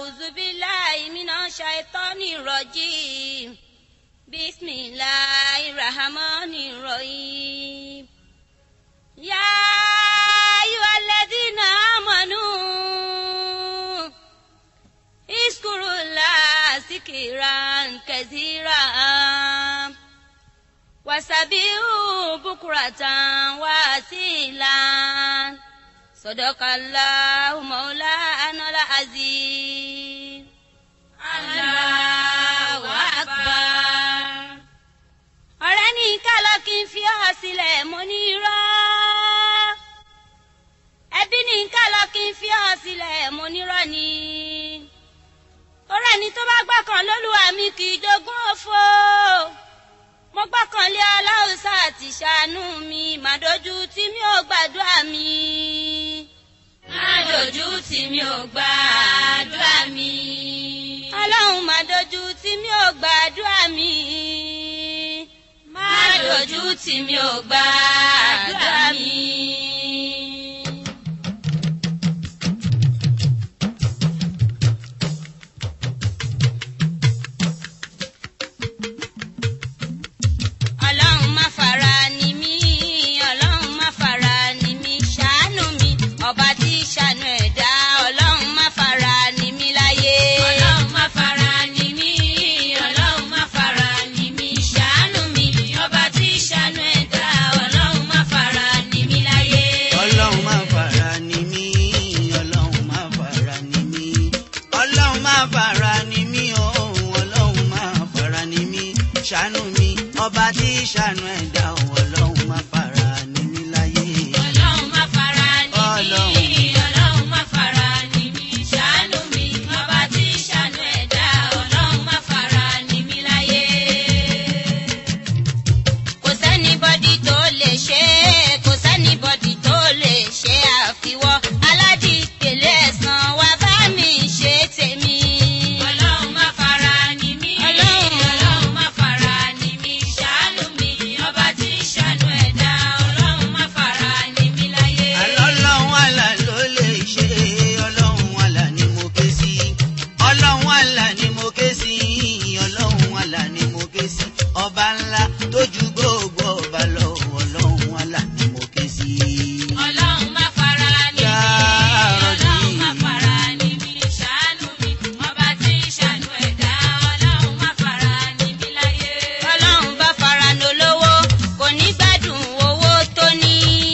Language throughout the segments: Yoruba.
أعوذ بالله من الشيطان الرجيم بسم الله الرحمن الرحيم يا أيها الذين آمنوا اذكروا الله ذكرا كثيرا وسبحوه بكرة وأصيلا صدق الله مولانا العظيم الله أكبر. ọ̀rẹ́ ní kálọ̀ kí n fi ọ́ sílẹ̀ mo ní irọ́. ẹbí ní kálọ̀ kí n fi ọ́ sílẹ̀ mo ní irọ́ ni. torí ẹni tó bá gbọ́kàn lólúwa mi kì í jogún òfo. mo gbọ́kànlé aláùsá àti ṣàánú mi má dojú tì mí ò gbàdúrà mi. má dojú tì mí ò gbàdúrà mi. ọlọ́run má dojú tì mí ò gbàdúrà mi. má dojú tì mí ò gbàdúrà mi. ọlọ́run má fara ni mí, ọlọ́run má fara ni mí, ṣàánú mi ọba tí ṣàánú ẹ̀dá. ọlọ́run má fara ni mí láyé. ọlọ́run má fara ni mí, ọlọ́run má fara ni mí, ṣàánú mi ọba tí ṣàánú ẹ̀dá. ọlọ́run má fara ni mí láyé. ọlọ́run má fara ni mí, ọlọ́run má fara ni mí, ọlọ́run má fara ni mí, ọlọ́run má fara ni mí, ṣàánú mi ọba tí ṣàánú ẹ̀dá. ọlọ́run má fara ni mí láyé. ọlọ́run má fara ni mí, ọlọ́run má fara ni mí, ṣàánú mi ọba tí ṣàánú ẹ̀dá. ọlọ́run má fara ni mí láyé. kò sẹ́nibọ́dì tó lè ṣe é, kò sẹ́nibọ́dì tó lè ṣe àfiwọ́. aládìpẹ̀lẹ̀ ẹ̀san wá bá mi ṣe tèmi. ọlọ́run má fara ni mí, ọlọ́run má fara ni mí, ṣàánú mi ọba tí ṣàánú ẹ̀dá. ọlọ́run má fara ni mí láyé. ọlọ́run àlà ló lè ṣe, ọlọ́run àlà ni mo ké sí, ọlọ́run àlà ni mo ké sí, ọlọ́run àlà ni mo ké sí, ọba ńlá tó ju gbogbo ọba lọ. ọlọ́run àlà ni mo ké sí. ọlọ́run má fara ni mí, ọlọ́run má fara ni mí, ṣàánú mi ọba tí ṣàánú ẹ̀dá. ọlọ́run má fara ni mí láyé. ọlọ́run bá fara ní olówó kò ní gbádùn owó tó ní.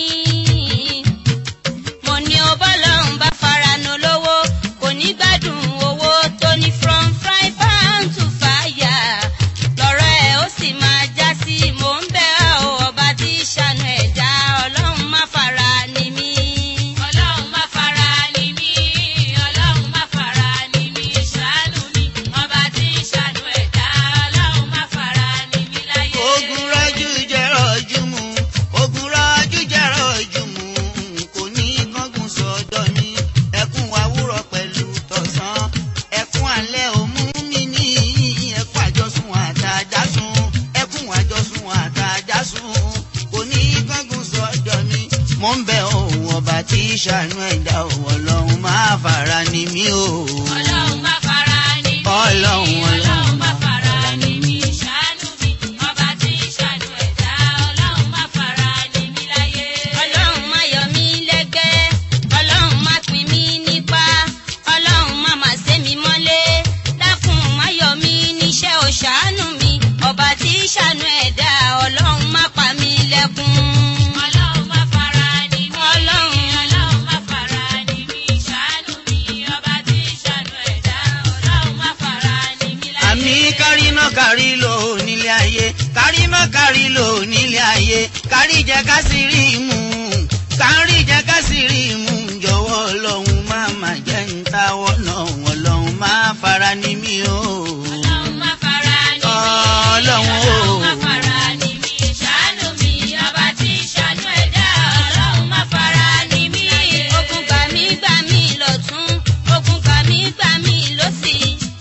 mo ní o bọ́lọ́run bá fara ní olówó kò ní gbádùn owó tó ní. from fry pan to fire lọ́rọ̀ ẹ̀ ó sì máa já sí. mò ń bẹ̀ ọ́ ọba tí ṣàánú ẹ̀dá. ọlọ́run má fara ni mí. ọlọ́run má fara ni mí, ọlọ́run má fara ni mí, ṣàánú mi ọba tí ṣàánú ẹ̀dá. ọlọ́run má fara ni mí láyé. ogun rọ́jú jẹ́ rọ́jú mu, ogun rọ́jú jẹ́ rọ́jú mu, kò ní kángun sọ́dọ̀ mi. ẹkún àwúrọ̀ pẹ̀lú tọ̀sán, ẹkún alẹ́ ò mú mi ní. ẹkún àjọsùn àtàjásùn, ẹkún àjọsùn àtàjásùn, kò ní kángun sọ́dọ̀ mi. mo ń bẹ̀ òun ọba tí ṣàánú ẹ̀dá. ọlọ́run má fara ni mí o. ọlọ́run má fara ni mí, ọlọ́run má fara ni mí, ṣàánú mi ọba tí ṣàánú ẹ̀dá. ọlọ́run má fara ni mí láyé. ọlọ́run má yọ mí lẹ́gbẹ́, ọlọ́run má pín mí nípa, ọlọ́run má má sé mi mọ́lé. dákun má yọ mí níṣẹ́ o, ṣàánú mi ọba tí ṣàánú ẹ̀dá. ọlọ́run má pa mí lẹ́kún. ọlọ́run má fara ni mí, ọlọ́run má fara ni mí, ṣàánú mi ọba tí ṣàánú ẹ̀dá. ọlọ́run má fara ni mí láyé. àmì káríná kárí lò nílé ayé, káríná kárí lò nílé ayé, kárí jẹ ká sì rí mú, kárí jẹ ká sì rí mú. jọ̀wọ́ ọlọ́run má má jẹ́ ń táwọ́ náà. ọlọ́run má fara ni mí o. ọlọ́run má fara ni mí, ọlọ́run má fara ni mí, ṣàánú mi ọba tí ṣàánú ẹ̀dá. ọlọ́run má fara ni mí. ogun gbà mí lọ́tún, ogun gbà mí lósì.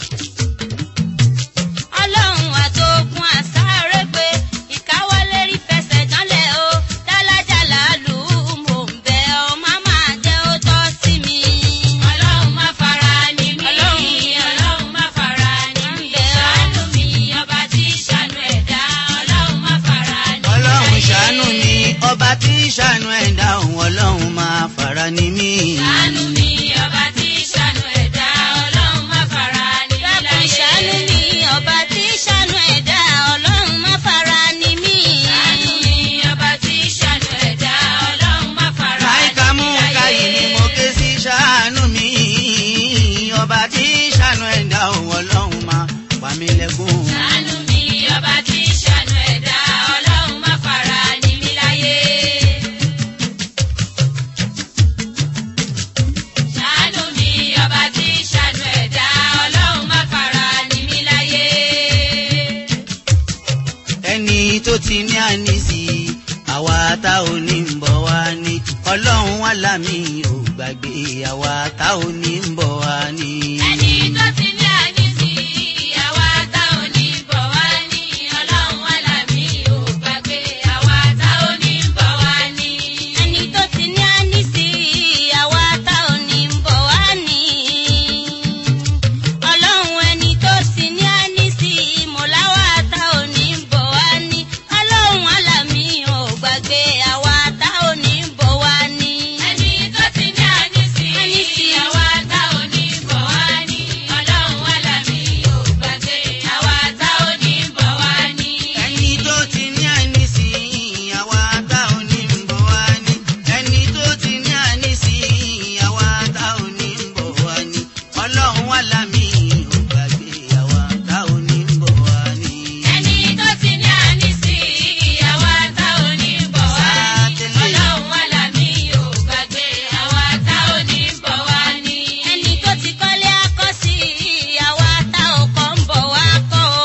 ọlọ́run àtògùn àsáré pé ìkáwọ́lé rí fẹsẹ̀ dánlẹ̀ o. dálájà làálù mò ń bẹ̀ ọ́ má má jẹ́ ó tọ́ sí mi. ọlọ́run má fara ni mí, ọlọ́run mi lẹ́kún. Ṣàánú mi ọba tí ń ṣàánú ẹ̀dá ọlọ́run má fara ní mi láyé. Ṣàánú mi ọba tí ń ṣàánú ẹ̀dá ọlọ́run má fara ní mi láyé. Ẹni tó ti ní ànísí àwa tá ò ní ń bọ̀ wá ní ọlọ́run wà lámì ò gbàgbé àwa tá ò ní ń bọ̀ wá ní. Ẹni tó ti ní ànísí àwa tá ò ní bọ̀ wá ní ọlọ́run wà lámì ò gbàgbé àwa tá ò ní bọ̀ wá ní. Ẹni tó ti ní ànísí àwa tá ò ní bọ̀ wá ní ọlọ́run ẹni tó ti ní ànísí mọ̀láwá tá ò ní bọ̀ wá ní ọlọ́run wà lámì ò gbàgbé àwa tá ò ní bọ̀ wá ní. Ẹni tó ti ní ànísí àwa tá ò ní bọ̀ wá ní ọlọ́run wà lámì ò gbàgbé àwa tá ò ní bọ̀ wá ní. Ẹni tó ti ní ànísí àwa tá ò ní ń bọ̀ wá ní. Ẹni tó ti ní ànísí àwa tá ò ní ń bọ̀ wá ní. Ọlọ́run wà lámì ò gbàgbé àwa tá ò ní ń bọ̀ wá ní. Ẹni tó ti ní ànísí àwa tá ò ní bọ̀ wá ní ọlọ́run wà lámì ò gbàgbé àwa tá ò ní bọ̀ wá ní. Ẹni tó ti kọ́lé akọ́sí àwa tá ò kọ́ ń bọ̀ wá kọ́ o.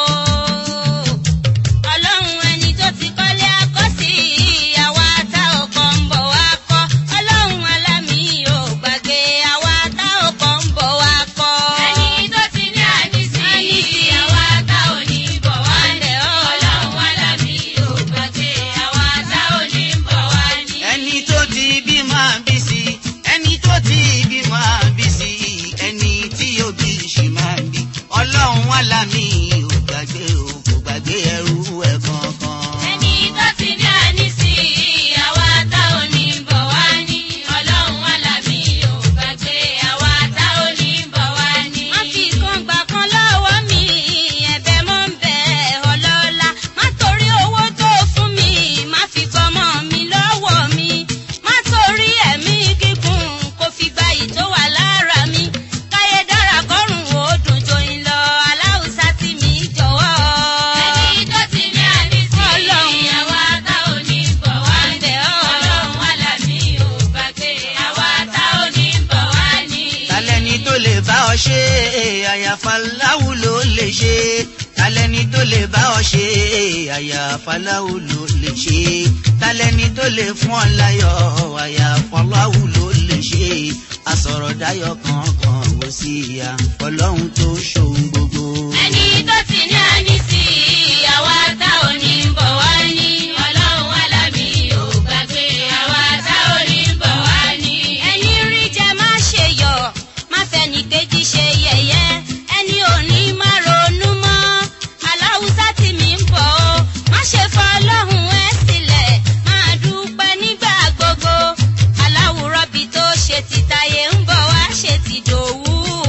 Ọlọ́run ẹni tó ti kọ́lé akọ́sí àwa tá ò kọ́ ń bọ̀ wá kọ́ ọlọ́run wà lámì ò gbàgbé àwa tá ò kọ́ ń bọ̀ wá kọ́. Ẹni tó ti ní ànísí àwa tá ò ní bọ̀ wá ní ọlọ́run wà lámì ò gbàgbé àwa tá ò ní bọ̀ wá ní. Ẹni tó ti bí máa bí sí, ẹni tó ti bí máa bí sí, ẹni tí yóò bí ṣì máa bí. Ọlọ́run wà lámì ò gbàgbé ò kò gbàgbé ẹrú ẹ̀ kankan. Ẹni tó ti ní ànísí àwa tá ò ní bọ̀ wá ní ọlọ́run wà lámì ò gbàgbé àwa tá ò ní bọ̀ wá ní. Má fi kan gbà kan lọ́wọ́ mi ẹ̀bẹ̀ mọ́ ń bẹ̀ ọlọ́lá. Má torí owó tó fún mi má fi gbọ́mọ mi lọ́wọ́ mi. Má torí ẹ̀mí gígùn kò fi gba yìí tó wà lára mi. Káyé dára kọ́rùn ó dùn joyin lọ aláùsá tí mi jọ̀wọ́. Ẹni tó ti ní ànísí àwa tá ò ní bọ̀ wá ní ọlọ́run wà lámì ò gbàgbé àwa tá ò ní bọ̀ wá ní. Tàlẹ́ni tó lè bá ọ ṣe àyàfà láwù ló lè ṣe. Tàlẹ́ni tó lè bá ọ ṣe àyàfà láwù ló lè ṣe. Tàlẹ́ni tó lè fún ọ láyọ̀ àyàfà láwù ló lè ṣe. Àsọ̀rọ̀ dáyọ̀ kankan wò sí ìyá ọlọ́run tó ṣòun gbogbo. Ẹni tó ti ní ànísí àwa tá ò ní bọ̀ wá ní ọlọ́run wà lámì ò gbàgbé àwa tá ò ní bọ̀ wá ní. Ẹni rí jẹ má ṣe yọ̀ má fẹ́ni kejì ṣe yẹ̀yẹ́ ẹni ò ní má ronú mọ́ aláwùsá tí mi ń bọ̀ o má ṣe fọ́ ọlọ́run ẹ sílẹ̀ máa dúpẹ́ nígbà gbogbo aláwùrọ̀bì tó ṣe ti tayé ń bọ̀ wá ṣe ti dòwú.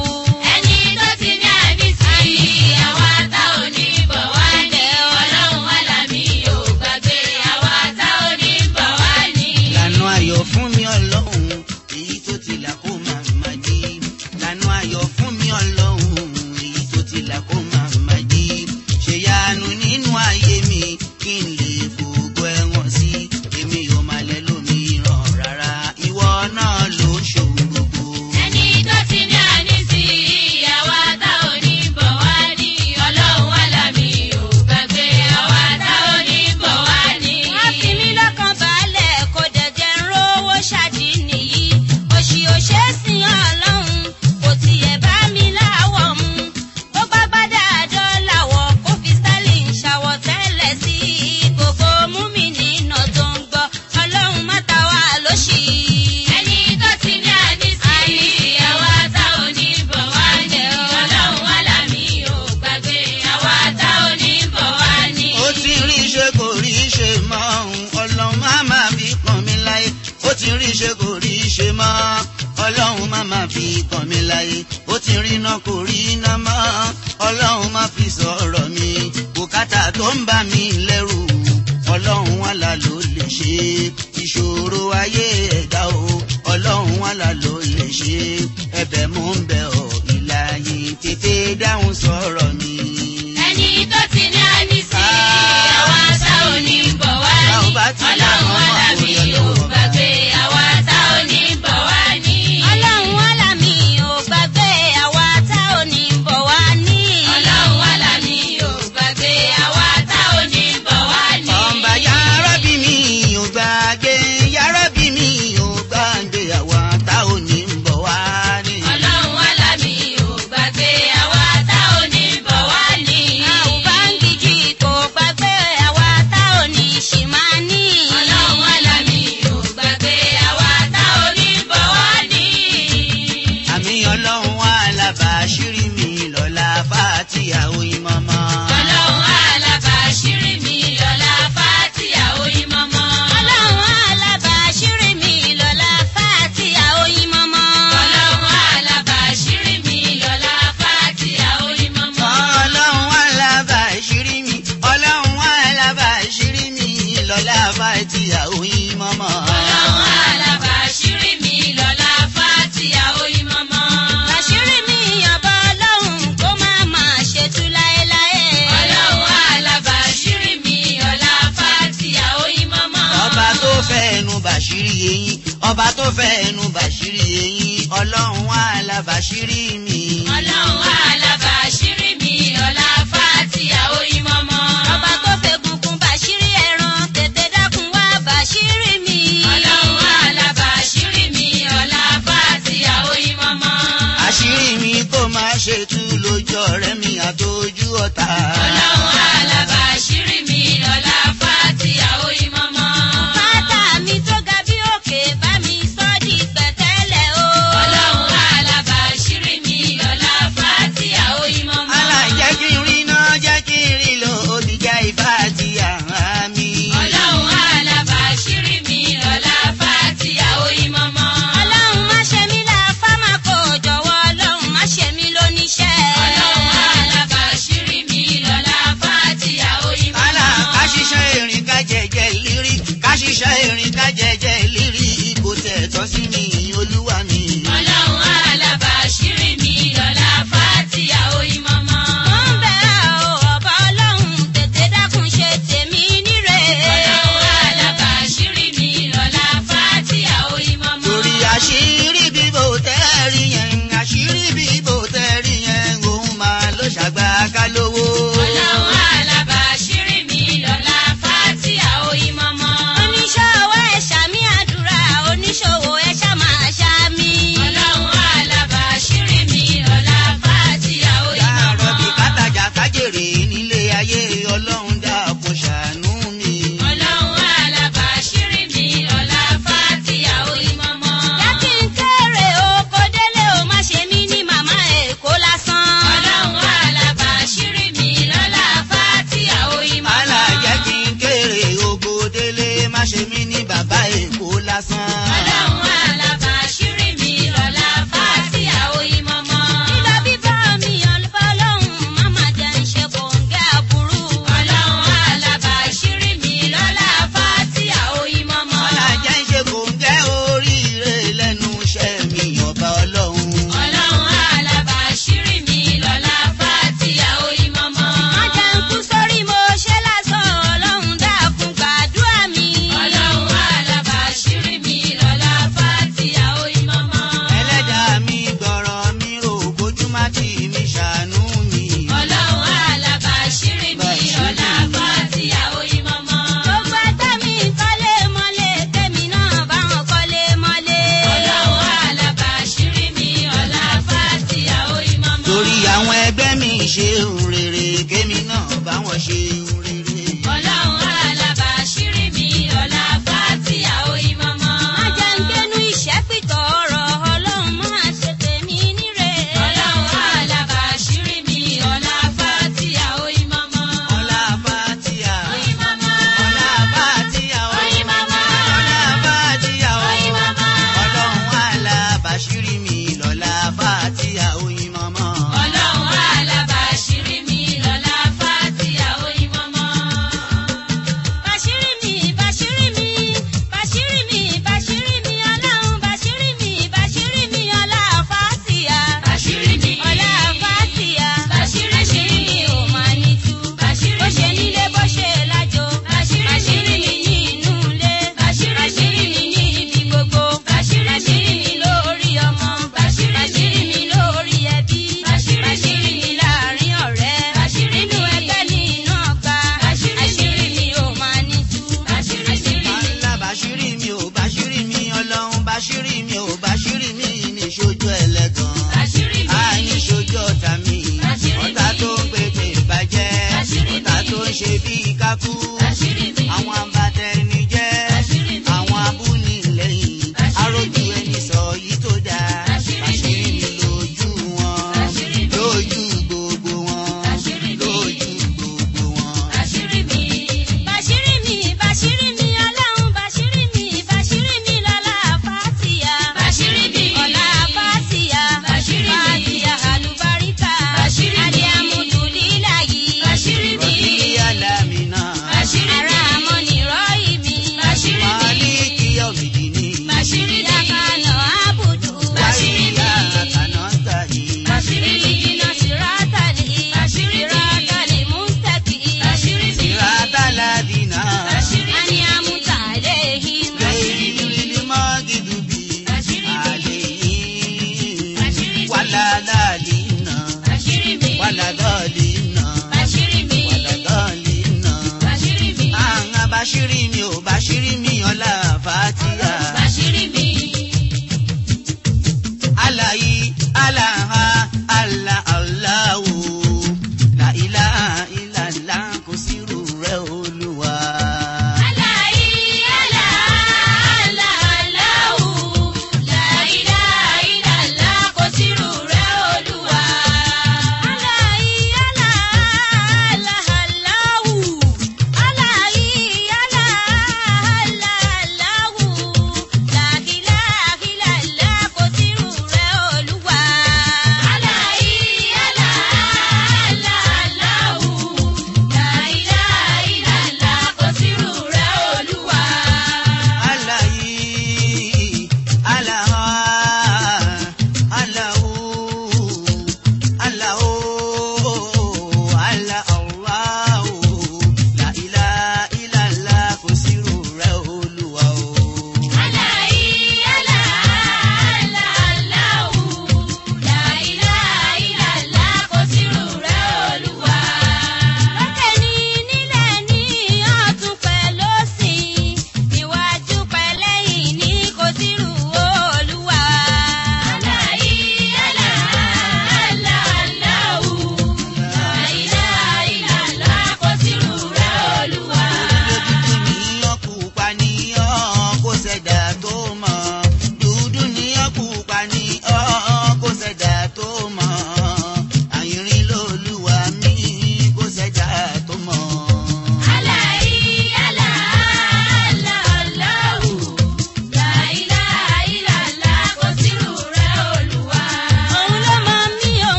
Ẹni tó ti ní ànísí àwa tá ò ní bọ̀ wá ní ọlọ́run wà lámì ò gbàgbé àwa tá ò ní bọ̀ wá ní. Lànà ayọ̀ fún mi ọlọ́run èyí tó ti là kó máa má jí. Lànà ayọ̀ fún mi ọlọ́run èyí tó ti là kó máa má jí. Ṣèyanu nínú ayé mi kí n lè fògo ẹ̀wọ̀n sí. Èmi ò máa lẹ lómìíràn rárá ìwọ náà ló ṣòun gbogbo. Ẹni tó ti ní ànísí àwa tá ò ní bọ̀ wá ní ọlọ́run wà lámì ò gbàgbé àwa tá ò ní bọ̀ wá ní. Wọ́n fi mí lọ́kàn balẹ̀ kó dẹ̀jẹ̀ ń rówó ṣáàdì nìyí. Òṣì òṣè sìn ọlọ́run kò tiẹ̀ bá mi láwọ̀ mu. Ó gbá gbádà dọ́là wọ̀ kó fi sterling ṣàwọ̀ tẹ́lẹ̀ sí gbogbo mú mi nínà tó ń gbọ́ ọlọ́run má ta wá lóṣì. Ẹni tó ti ní ànísí àwa tá ò ní bọ̀ wá ní ọlọ́run wà lámì ò gbàgbé àwa tá ò ní bọ̀ wá ní. Ó ti rí ṣe kò rí ṣe mọ́ ọlọ́run má máa fi kàn mí láyé. Ó ti rí ṣe kò rí ṣe mọ́ ọlọ́run má máa fi kàn mí láyé. Ó ti rí iná kò rí iná mọ́ ọlọ́run má fi sọ̀rọ̀ mi. Bùkátà tó ń bà mí lẹ́rù ọlọ́run wà là ló lè ṣe. Ìṣòro ayé ẹ̀dá o ọlọ́run wà là ló lè ṣe. Ẹ̀bẹ̀ mò ń bẹ̀ ọ́ ìlàyé tètè dáhùn sọ̀rọ̀ mi. alábàáṣírí mi lọ́la Fátíà oyin mọ́mọ́. Ọlọ́run alábàáṣírí mi lọ́la Fátíà oyin mọ́mọ́. Ọlọ́run alábàáṣírí mi lọ́la Fátíà oyin mọ́mọ́. Ọlọ́run alábàáṣírí mi lọ́la Fátíà oyin mọ́mọ́. Ọlọ́run alábàáṣírí mi, Ọlọ́run alábàáṣírí mi lọ́la Fátíà oyin mọ́mọ́. Ọlọ́run alábàáṣírí mi lọ́la Fátíà oyin mọ́mọ́. Àṣírí mi ọba Ọlọ́run kó má máa ṣe tú láéláé. Ọlọ́run alábàáṣírí mi lọ́la Fátíà oyin mọ́mọ́. Ọba tó fẹ́ ẹnu bàṣírí eyín, ọba tó fẹ́ ẹnu bàṣírí eyín, Ọlọ́run alábàáṣírí mi. Ọlọ́run alábàáṣírí mi lọ́la Fátíà oyin mọ́mọ́. Ọba tó fẹ́ gungun bàṣírí ẹran tètè dákun wá bàṣírí mi. Ọlọ́run alábàáṣírí mi lọ́la Fátíà oyin mọ́mọ́. Àṣírí mi kó má ṣe tú lójú ọ̀rẹ́ mi àtọjú ọ̀tá. Ọlọ́run alábàáṣírí mi lọ́la Fátíà oyin mọ́mọ́. Fátà mi tó ga bí òkè bá mi sọ́ di pẹ̀tẹ́lẹ̀ o. Ọlọ́run alábàáṣírí mi lọ́la Fátíà oyin mọ́mọ́. Àlà jẹ́ kí n rí náà, jẹ́ kí n rí lò ó ti jẹ́ Fátíà mi. Ọlọ́run alábàáṣírí mi lọ́la Fátíà oyin mọ́mọ́. Ọlọ́run má ṣe mí láfá má kó jọ̀wọ́ Ọlọ́run má ṣe mí lóníṣẹ́. Ọlọ́run alábàáṣírí mi lọ́la Fátíà oyin mọ́mọ́. Àlà ká ṣiṣẹ́ erin ká jẹjẹ ìlérí, ká ṣiṣẹ́ erin ká jẹjẹ ìlérí, kò tẹ̀ tọ́ sí mi Olúwa mi. Ọlọ́run alábàáṣírí mi lọ́la Fátíà oyin mọ́mọ́. Mo ń bẹ̀ ọ́ ọba Ọlọ́run tètè dákun ṣe tèmi níre. Ọlọ́run alábàáṣírí mi lọ́la Fátíà oyin mọ́mọ́. Torí àṣírí bíbò tẹ́rí yẹn, àṣírí bíbò tẹ́rí yẹn, òun máa ló ṣàgbà ká lówó. Ọlọ́run alábàáṣírí mi lọ́la Fátíà oyin mọ́mọ́. Oníṣòwò ẹ ṣàmì àdúrà, oníṣòwò ẹ ṣá máa ṣàmì. Ọlọ́run alábàáṣírí mi lọ́la Fátíà oyin Yàrá mọ́mọ́. bí kátàjà kájèrè nílé ayé, Ọlọ́run dákun ṣàánú mi. Ọlọ́run alábàáṣírí mi lọ́la Fátíà oyin mọ́mọ́. Jẹ́ kí n kéré oko délé o, má ṣe mí ní màmá Èkó lásán. Ọlọ́run alábàáṣírí mi lọ́la Fátíà oyin mọ́mọ́. Àlà jẹ́ kí n kéré ògo délé, má ṣe mí ní bàbá Èkó lásán. Ọlọ́run alábàáṣírí mi lọ́la Fátíà oyin mọ́mọ́. Lílọ bíbọ̀ mi Ọlọ́run má má jẹ́ ń ṣe kòǹgẹ́ aburú. Ọlọ́run alábàáṣírí mi lọ́la Fátíà oyin mọ́mọ́. Àlà jẹ́ ń ṣe kòńgẹ́ oríire lẹ́nu iṣẹ́ mi ọba Ọlọ́run. Ọlọ́run alábàáṣírí mi lọ́la Fátíà oyin mọ́mọ́. Má jẹ́ ń kú sórí mo ṣe lásán, Ọlọ́run dákun gbàdúrà mi. Ọlọ́run alábàáṣírí mi lọ́la Fátíà oyin mọ́mọ́. Ẹlẹ́dàá mi gbọ́rọ̀ mi rò, bójú má tì mí ṣàánú mi. Ọlọ́run alábàáṣírí mi lọ́la Fátíà oyin mọ́mọ́. Gbogbo ẹgbẹ́ mi kọ́lé mọ́lé, tèmi náà bá wọn kọ́lé mọ́lé. Ọlọ́run alábàáṣírí mi lọ́la Fátíà oyin mọ́mọ́. Torí àwọn ẹgbẹ́ mi ṣe rere, kémi náà bá wọn ṣe.